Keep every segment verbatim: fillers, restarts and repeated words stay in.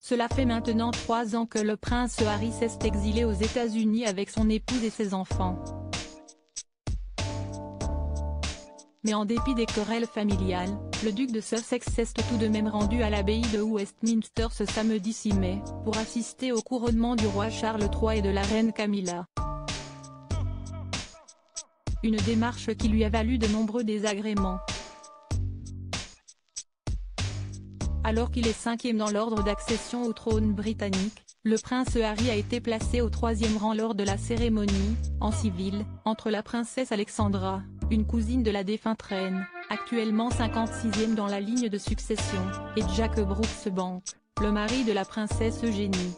Cela fait maintenant trois ans que le prince Harry s'est exilé aux États-Unis avec son épouse et ses enfants. Mais en dépit des querelles familiales, le duc de Sussex s'est tout de même rendu à l'abbaye de Westminster ce samedi six mai, pour assister au couronnement du roi Charles trois et de la reine Camilla. Une démarche qui lui a valu de nombreux désagréments. Alors qu'il est cinquième dans l'ordre d'accession au trône britannique, le prince Harry a été placé au troisième rang lors de la cérémonie, en civil, entre la princesse Alexandra, une cousine de la défunte reine, actuellement cinquante-sixième dans la ligne de succession, et Jack Brooksbank, le mari de la princesse Eugénie.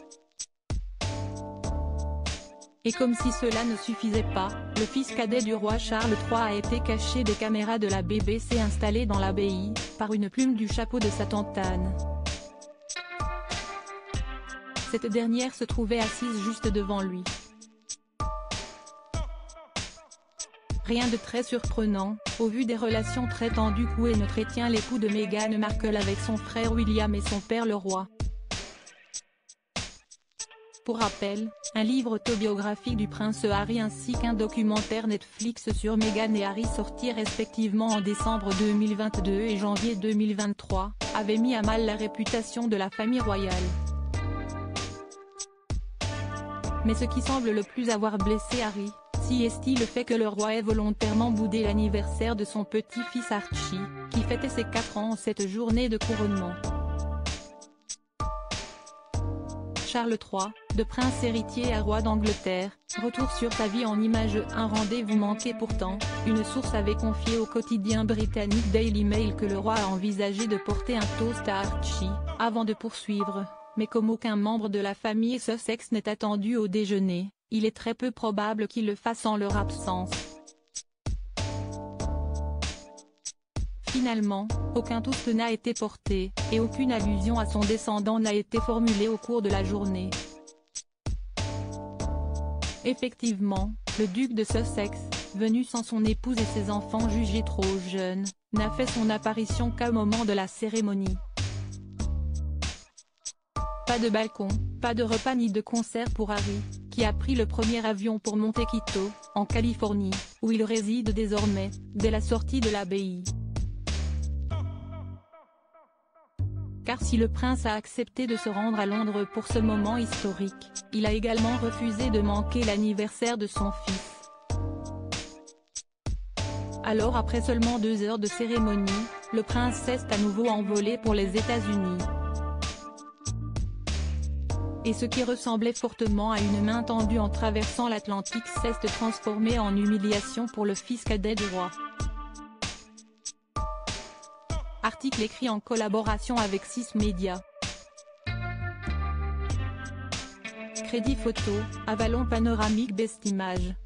Et comme si cela ne suffisait pas, le fils cadet du roi Charles trois a été caché des caméras de la B B C installées dans l'abbaye, par une plume du chapeau de sa tantane. Cette dernière se trouvait assise juste devant lui. Rien de très surprenant, au vu des relations très tendues qu'où entretient l'époux de Meghan Markle avec son frère William et son père le roi. Pour rappel, un livre autobiographique du prince Harry ainsi qu'un documentaire Netflix sur Meghan et Harry sortis respectivement en décembre deux mille vingt-deux et janvier deux mille vingt-trois, avaient mis à mal la réputation de la famille royale. Mais ce qui semble le plus avoir blessé Harry, si est-il le fait que le roi ait volontairement boudé l'anniversaire de son petit-fils Archie, qui fêtait ses quatre ans en cette journée de couronnement. Charles trois, de prince héritier à roi d'Angleterre, retour sur sa vie en images. Un rendez-vous manqué pourtant, une source avait confié au quotidien britannique Daily Mail que le roi a envisagé de porter un toast à Archie, avant de poursuivre, mais comme aucun membre de la famille Sussex n'est attendu au déjeuner, il est très peu probable qu'il le fasse en leur absence. Finalement, aucun toast n'a été porté, et aucune allusion à son descendant n'a été formulée au cours de la journée. Effectivement, le duc de Sussex, venu sans son épouse et ses enfants jugés trop jeunes, n'a fait son apparition qu'au moment de la cérémonie. Pas de balcon, pas de repas ni de concert pour Harry, qui a pris le premier avion pour Montecito, en Californie, où il réside désormais, dès la sortie de l'abbaye. Car si le prince a accepté de se rendre à Londres pour ce moment historique, il a également refusé de manquer l'anniversaire de son fils. Alors après seulement deux heures de cérémonie, le prince s'est à nouveau envolé pour les États-Unis. Et ce qui ressemblait fortement à une main tendue en traversant l'Atlantique s'est transformé en humiliation pour le fils cadet du roi. Article écrit en collaboration avec six médias. Crédit photo, Avalon Panoramique Best Image.